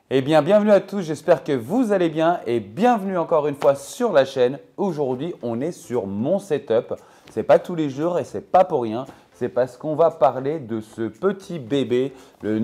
Eh bien, bienvenue à tous, j'espère que vous allez bien et bienvenue encore une fois sur la chaîne. Aujourd'hui, on est sur mon setup. C'est pas tous les jours et c'est pas pour rien. C'est parce qu'on va parler de ce petit bébé, le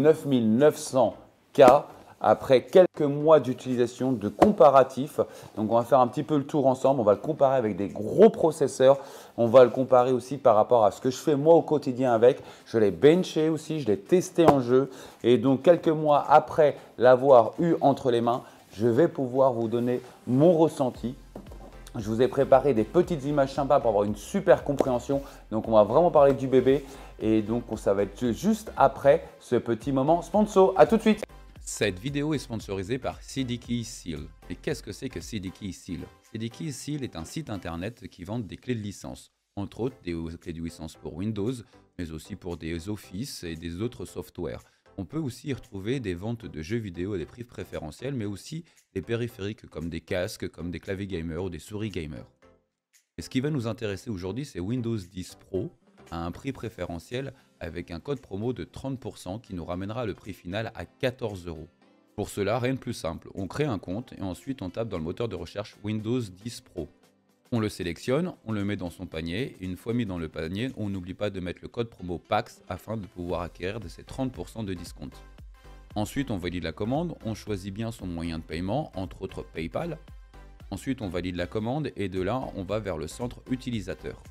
9900K, après quelques mois d'utilisation, de comparatif. Donc, on va faire un petit peu le tour ensemble. On va le comparer avec des gros processeurs. On va le comparer aussi par rapport à ce que je fais moi au quotidien avec. Je l'ai benché aussi, je l'ai testé en jeu. Et donc, quelques mois après l'avoir eu entre les mains, je vais pouvoir vous donner mon ressenti. Je vous ai préparé des petites images sympas pour avoir une super compréhension. Donc, on va vraiment parler du bébé. Et donc, ça va être juste après ce petit moment sponsor. À tout de suite. Cette vidéo est sponsorisée par CDKey Seal. Et qu'est-ce que c'est que CDKey Seal? CDKey Seal est un site internet qui vend des clés de licence, entre autres des clés de licence pour Windows, mais aussi pour des Office et des autres softwares. On peut aussi y retrouver des ventes de jeux vidéo à des prix préférentiels, mais aussi des périphériques comme des casques, comme des claviers gamers ou des souris gamers. Et ce qui va nous intéresser aujourd'hui, c'est Windows 10 Pro à un prix préférentiel avec un code promo de 30% qui nous ramènera le prix final à 14 €. Pour cela, rien de plus simple, on crée un compte et ensuite on tape dans le moteur de recherche Windows 10 Pro. On le sélectionne, on le met dans son panier et une fois mis dans le panier, on n'oublie pas de mettre le code promo PAX afin de pouvoir acquérir de ces 30% de discount. Ensuite, on valide la commande, on choisit bien son moyen de paiement, entre autres PayPal. Ensuite, on valide la commande et de là, on va vers le centre utilisateur.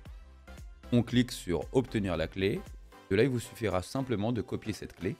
On clique sur obtenir la clé. De là, il vous suffira simplement de copier cette clé.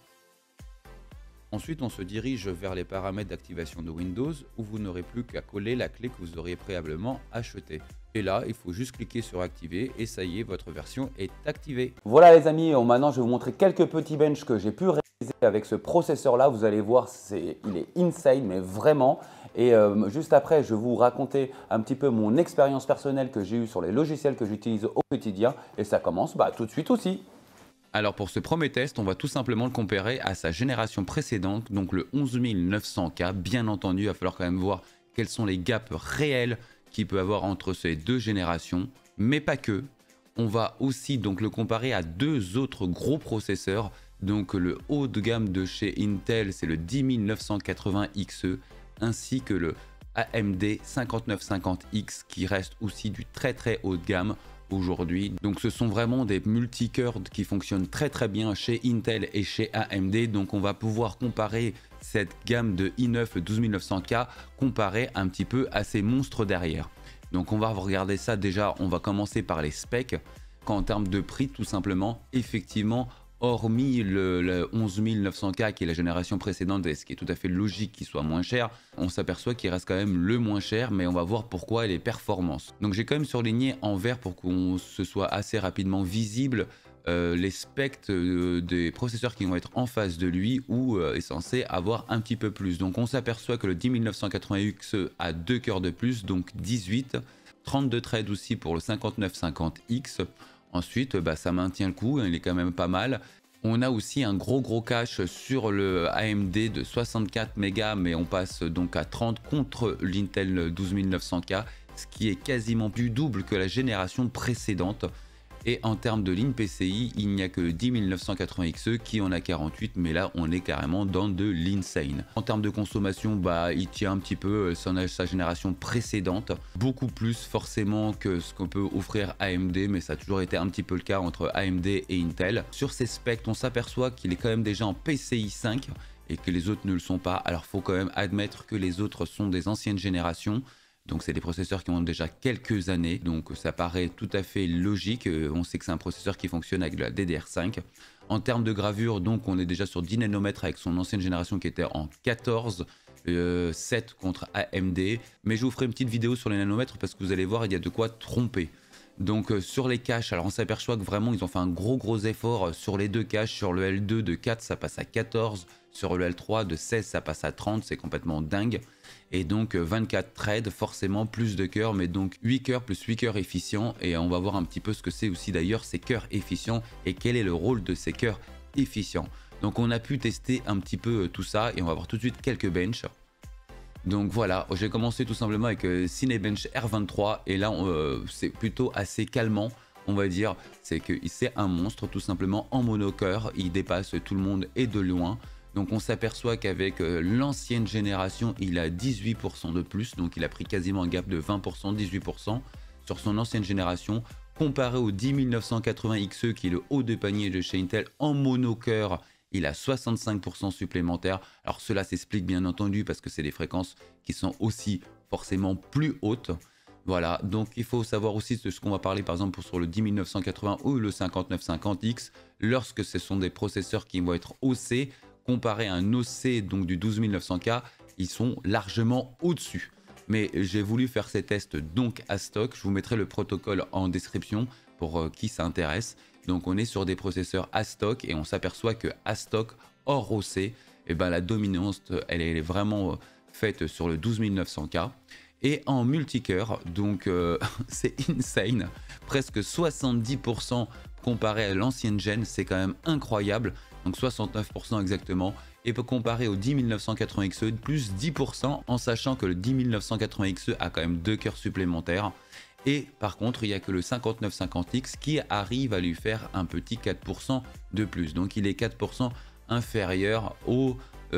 Ensuite, on se dirige vers les paramètres d'activation de Windows où vous n'aurez plus qu'à coller la clé que vous auriez préalablement achetée. Et là, il faut juste cliquer sur activer et ça y est, votre version est activée. Voilà les amis, maintenant je vais vous montrer quelques petits benches que j'ai pu réaliser avec ce processeur là. Vous allez voir, il est insane mais vraiment. Et juste après, je vais vous raconter un petit peu mon expérience personnelle que j'ai eue sur les logiciels que j'utilise au quotidien. Et ça commence tout de suite aussi. Alors pour ce premier test, on va tout simplement le comparer à sa génération précédente, donc le 11900K. Bien entendu, il va falloir quand même voir quels sont les gaps réels qu'il peut avoir entre ces deux générations, mais pas que. On va aussi donc le comparer à deux autres gros processeurs. Donc le haut de gamme de chez Intel, c'est le 10980XE, ainsi que le AMD 5950X qui reste aussi du très haut de gamme aujourd'hui. Donc ce sont vraiment des multicœurs qui fonctionnent très bien chez Intel et chez AMD. Donc on va pouvoir comparer cette gamme de i9 12900K comparée un petit peu à ces monstres derrière. Donc on va regarder ça déjà, on va commencer par les specs. En termes de prix, tout simplement, effectivement, hormis le 11900K qui est la génération précédente et ce qui est tout à fait logique qu'il soit moins cher, on s'aperçoit qu'il reste quand même le moins cher, mais on va voir pourquoi et les performances. Donc j'ai quand même surligné en vert pour qu'on se soit assez rapidement visible les specs des processeurs qui vont être en face de lui ou est censé avoir un petit peu plus. Donc on s'aperçoit que le 10980XE a 2 cœurs de plus, donc 18, 32 threads aussi pour le 5950X. Ensuite, ça maintient le coup, il est quand même pas mal. On a aussi un gros cache sur le AMD de 64 mégas, mais on passe donc à 30 contre l'Intel 12900K, ce qui est quasiment plus double que la génération précédente. Et en termes de ligne PCI, il n'y a que le 10980XE qui en a 48, mais là on est carrément dans de l'insane. En termes de consommation, il tient un petit peu sa génération précédente, beaucoup plus forcément que ce qu'on peut offrir AMD, mais ça a toujours été un petit peu le cas entre AMD et Intel. Sur ces specs, on s'aperçoit qu'il est quand même déjà en PCI 5 et que les autres ne le sont pas. Alors faut quand même admettre que les autres sont des anciennes générations. Donc c'est des processeurs qui ont déjà quelques années, donc ça paraît tout à fait logique. On sait que c'est un processeur qui fonctionne avec de la DDR5. En termes de gravure, donc on est déjà sur 10 nanomètres avec son ancienne génération qui était en 14, 7 contre AMD. Mais je vous ferai une petite vidéo sur les nanomètres parce que vous allez voir, il y a de quoi tromper. Donc sur les caches, alors on s'aperçoit que vraiment ils ont fait un gros effort sur les deux caches. Sur le L2 de 4 ça passe à 14, sur le L3 de 16 ça passe à 30, c'est complètement dingue. Et donc 24 threads, forcément plus de cœurs, mais donc 8 cœurs plus 8 cœurs efficients. Et on va voir un petit peu ce que c'est aussi d'ailleurs ces cœurs efficients et quel est le rôle de ces cœurs efficients. Donc on a pu tester un petit peu tout ça et on va voir tout de suite quelques benches. Donc voilà, j'ai commencé tout simplement avec Cinebench R23 et là c'est plutôt assez calmant. On va dire, c'est que c'est un monstre tout simplement en monocœur, il dépasse tout le monde et de loin. Donc on s'aperçoit qu'avec l'ancienne génération, il a 18% de plus, donc il a pris quasiment un gap de 20%, 18% sur son ancienne génération, comparé au 10980 XE qui est le haut de panier de chez Intel en monocœur. Il a 65% supplémentaire. Alors cela s'explique bien entendu parce que c'est des fréquences qui sont aussi forcément plus hautes. Voilà, donc il faut savoir aussi de ce qu'on va parler par exemple sur le 10980 ou le 5950X, lorsque ce sont des processeurs qui vont être OC, comparé à un OC donc du 12900K, ils sont largement au-dessus. Mais j'ai voulu faire ces tests donc à stock, je vous mettrai le protocole en description pour qui ça intéresse. Donc on est sur des processeurs à stock et on s'aperçoit que à stock hors OC, eh ben, la dominance elle est vraiment faite sur le 12900K. Et en multicœur, donc c'est insane, presque 70% comparé à l'ancienne gen, c'est quand même incroyable, donc 69% exactement, et peut comparer au 10980 XE, plus 10%, en sachant que le 10980 XE a quand même 2 cœurs supplémentaires, et par contre il n'y a que le 5950X qui arrive à lui faire un petit 4% de plus, donc il est 4% inférieur au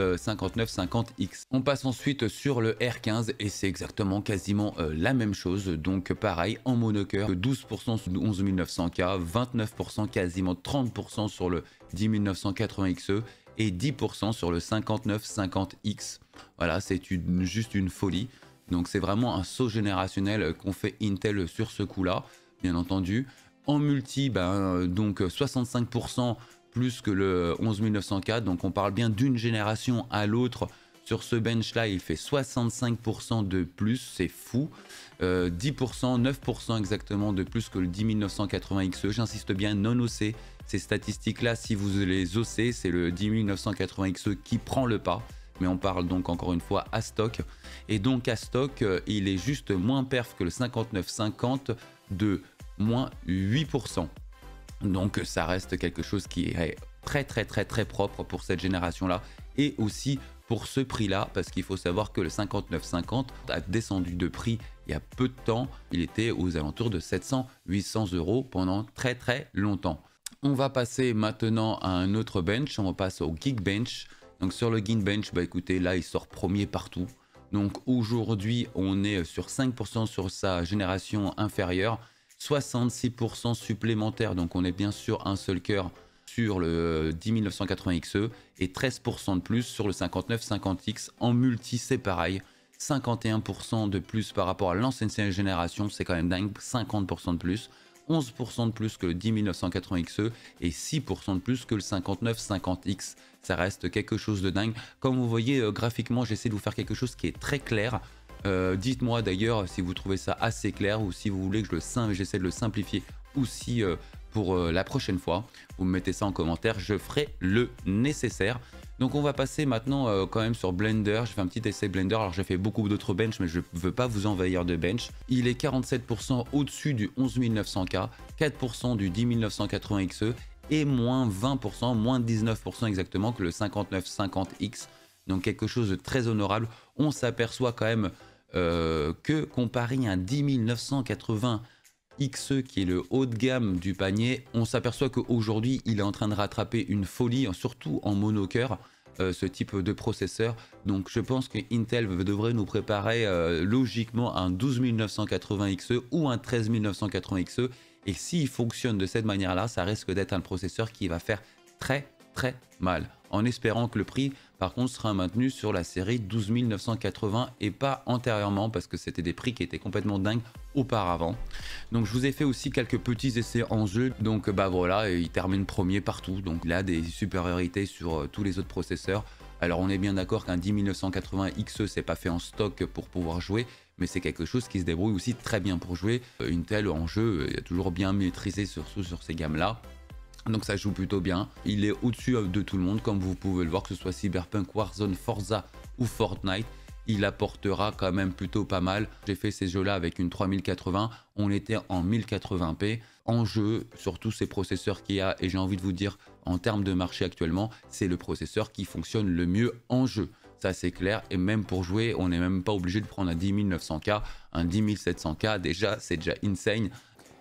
5950X. On passe ensuite sur le R15 et c'est exactement quasiment la même chose. Donc pareil en monocœur, 12% sur le 11900K, 29%, quasiment 30% sur le 10980 XE et 10% sur le 5950X. Voilà, c'est juste une folie. Donc c'est vraiment un saut générationnel qu'ont fait Intel sur ce coup-là, bien entendu. En multi, donc 65% plus que le 11900K, donc on parle bien d'une génération à l'autre. Sur ce bench là il fait 65% de plus, c'est fou. 10%, 9% exactement de plus que le 10980 XE, j'insiste bien, non OC. Ces statistiques là, si vous les OC, c'est le 10980 XE qui prend le pas, mais on parle donc encore une fois à stock. Et donc à stock il est juste moins perf que le 5950 de moins 8%. Donc ça reste quelque chose qui est très propre pour cette génération là et aussi pour ce prix là, parce qu'il faut savoir que le 5950 a descendu de prix il y a peu de temps, il était aux alentours de 700-800 € pendant très longtemps. On va passer maintenant à un autre bench, on va passer au Geekbench. Donc sur le Geekbench, écoutez, là il sort premier partout. Donc aujourd'hui on est sur 5% sur sa génération inférieure, 66% supplémentaire, donc on est bien sur un seul cœur sur le 10980 XE et 13% de plus sur le 5950X. En multi c'est pareil, 51% de plus par rapport à l'ancienne génération, c'est quand même dingue, 50% de plus, 11% de plus que le 10980 XE et 6% de plus que le 5950X. Ça reste quelque chose de dingue. Comme vous voyez graphiquement, j'essaie de vous faire quelque chose qui est très clair. Dites-moi d'ailleurs si vous trouvez ça assez clair ou si vous voulez que j'essaie de le simplifier aussi pour la prochaine fois. Vous me mettez ça en commentaire, je ferai le nécessaire. Donc on va passer maintenant quand même sur Blender. Je fais un petit essai Blender, alors j'ai fait beaucoup d'autres bench mais je ne veux pas vous envahir de bench. Il est 47% au-dessus du 11900K, 4% du 10980 XE et moins 20%, moins 19% exactement que le 5950X. Donc quelque chose de très honorable. On s'aperçoit quand même que comparé à un 10980 XE qui est le haut de gamme du panier, on s'aperçoit qu'aujourd'hui il est en train de rattraper une folie, surtout en monocœur, ce type de processeur. Donc je pense que Intel devrait nous préparer logiquement un 12980 XE ou un 13980 XE, et s'il fonctionne de cette manière là, ça risque d'être un processeur qui va faire très mal, en espérant que le prix par contre sera maintenu sur la série 12980 et pas antérieurement, parce que c'était des prix qui étaient complètement dingues auparavant. Donc je vous ai fait aussi quelques petits essais en jeu, donc voilà, il termine premier partout, donc il a des supériorités sur tous les autres processeurs. Alors on est bien d'accord qu'un 10980 XE c'est pas fait en stock pour pouvoir jouer, mais c'est quelque chose qui se débrouille aussi très bien pour jouer. Intel en jeu est toujours bien maîtrisé surtout sur ces gammes là. Donc ça joue plutôt bien, il est au-dessus de tout le monde comme vous pouvez le voir, que ce soit Cyberpunk, Warzone, Forza ou Fortnite, il apportera quand même plutôt pas mal. J'ai fait ces jeux là avec une 3080, on était en 1080p, en jeu sur tous ces processeurs qu'il y a, et j'ai envie de vous dire en termes de marché actuellement, c'est le processeur qui fonctionne le mieux en jeu. Ça c'est clair, et même pour jouer, on n'est même pas obligé de prendre un 10900K, un 10700K, déjà c'est déjà insane.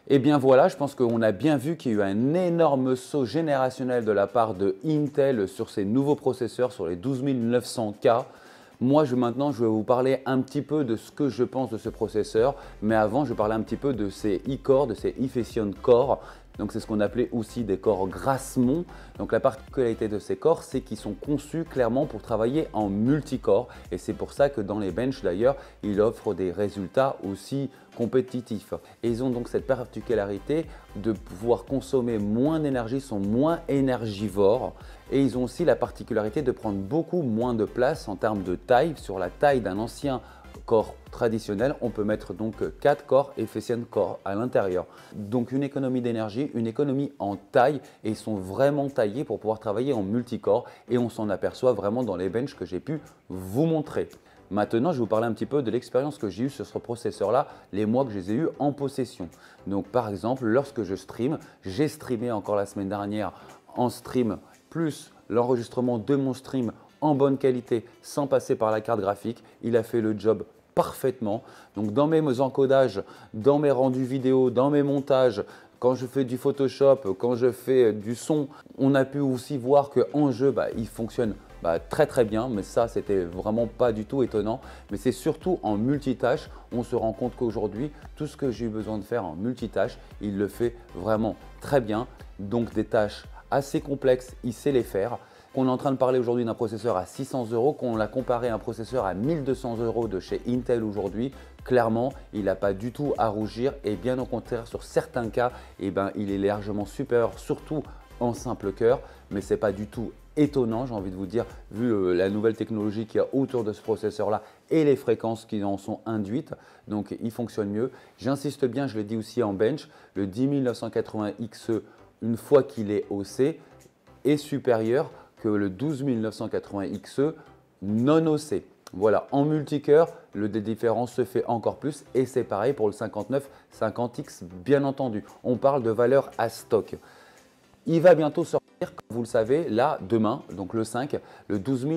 Et bien voilà, je pense qu'on a bien vu qu'il y a eu un énorme saut générationnel de la part de Intel sur ces nouveaux processeurs, sur les 12900K. Moi, maintenant, je vais vous parler un petit peu de ce que je pense de ce processeur. Mais avant, je vais parler un petit peu de ces e-core, de ces Efficient Core. Donc, c'est ce qu'on appelait aussi des corps Grassmont. Donc, la particularité de ces corps, c'est qu'ils sont conçus clairement pour travailler en multicore. Et c'est pour ça que dans les benches, d'ailleurs, ils offrent des résultats aussi compétitifs. Et ils ont donc cette particularité de pouvoir consommer moins d'énergie, sont moins énergivores. Et ils ont aussi la particularité de prendre beaucoup moins de place en termes de taille. Sur la taille d'un ancien corps traditionnel, on peut mettre donc 4 corps Efficient Core à l'intérieur. Donc une économie d'énergie, une économie en taille, et ils sont vraiment taillés pour pouvoir travailler en multicore, et on s'en aperçoit vraiment dans les benches que j'ai pu vous montrer. Maintenant, je vais vous parler un petit peu de l'expérience que j'ai eue sur ce processeur-là, les mois que je les ai eus en possession. Donc par exemple, lorsque je stream, j'ai streamé encore la semaine dernière en stream, plus l'enregistrement de mon stream en bonne qualité sans passer par la carte graphique. Il a fait le job parfaitement. Donc dans mes encodages, dans mes rendus vidéo, dans mes montages, quand je fais du Photoshop, quand je fais du son, on a pu aussi voir qu'en jeu, il fonctionne très très bien, mais ça c'était vraiment pas du tout étonnant. Mais c'est surtout en multitâche, on se rend compte qu'aujourd'hui, tout ce que j'ai eu besoin de faire en multitâche, il le fait vraiment très bien. Donc des tâches assez complexes, il sait les faire. On est en train de parler aujourd'hui d'un processeur à 600 €, qu'on l'a comparé à un processeur à 1200 € de chez Intel aujourd'hui, clairement, il n'a pas du tout à rougir, et bien au contraire, sur certains cas, il est largement supérieur, surtout en simple cœur, mais ce n'est pas du tout étonnant, j'ai envie de vous dire, vu la nouvelle technologie qu'il y a autour de ce processeur-là et les fréquences qui en sont induites. Donc, il fonctionne mieux. J'insiste bien, je l'ai dit aussi en bench, le 10980 XE, une fois qu'il est OC, est supérieur que le 12980 XE non OC. Voilà, en multicœur, le différence se fait encore plus, et c'est pareil pour le 5950X, bien entendu. On parle de valeur à stock. Il va bientôt sortir, comme vous le savez, là, demain, donc le 5, le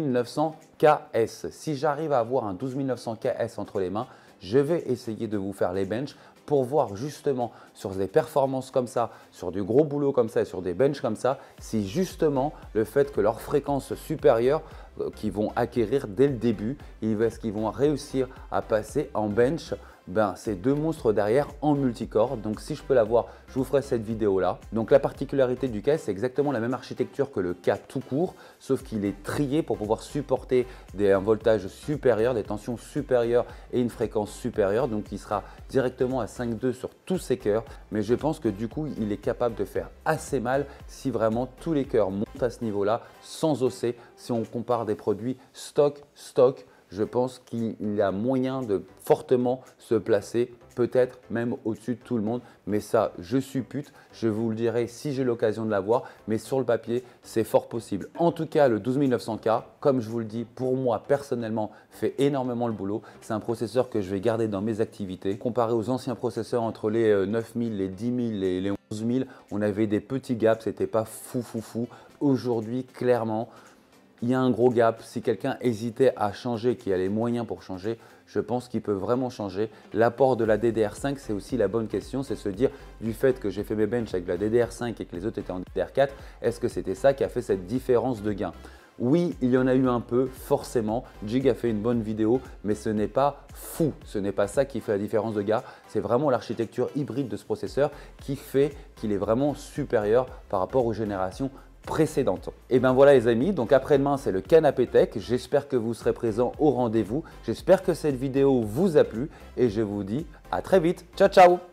12900KS. Si j'arrive à avoir un 12900KS entre les mains, je vais essayer de vous faire les benches pour voir justement sur des performances comme ça, sur du gros boulot comme ça et sur des benches comme ça, si justement le fait que leurs fréquences supérieures qu'ils vont acquérir dès le début, est-ce qu'ils vont réussir à passer en bench ces deux monstres derrière en multicore. Donc si je peux l'avoir, je vous ferai cette vidéo là. Donc la particularité du K, c'est exactement la même architecture que le K tout court, sauf qu'il est trié pour pouvoir supporter un voltage supérieur, des tensions supérieures et une fréquence supérieure. Donc il sera directement à 5.2 sur tous ses cœurs. Mais je pense que du coup, il est capable de faire assez mal si vraiment tous les cœurs montent à ce niveau-là sans osser. Si on compare des produits stock, je pense qu'il y a moyen de fortement se placer, peut-être même au-dessus de tout le monde. Mais ça, je suppute, je vous le dirai si j'ai l'occasion de l'avoir. Mais sur le papier, c'est fort possible. En tout cas, le 12900K, comme je vous le dis, pour moi personnellement, fait énormément le boulot. C'est un processeur que je vais garder dans mes activités. Comparé aux anciens processeurs entre les 9000, les 10000 et les 11000, on avait des petits gaps, c'était pas fou. Aujourd'hui, clairement, il y a un gros gap. Si quelqu'un hésitait à changer, qui a les moyens pour changer, je pense qu'il peut vraiment changer. L'apport de la DDR5, c'est aussi la bonne question. C'est se dire, du fait que j'ai fait mes benches avec la DDR5 et que les autres étaient en DDR4, est-ce que c'était ça qui a fait cette différence de gain? Oui, il y en a eu un peu, forcément. Jig a fait une bonne vidéo, mais ce n'est pas fou. Ce n'est pas ça qui fait la différence de gain. C'est vraiment l'architecture hybride de ce processeur qui fait qu'il est vraiment supérieur par rapport aux générations précédente. Et bien voilà les amis, donc après-demain c'est le Canapé Tech. J'espère que vous serez présents au rendez-vous. J'espère que cette vidéo vous a plu et je vous dis à très vite. Ciao ciao.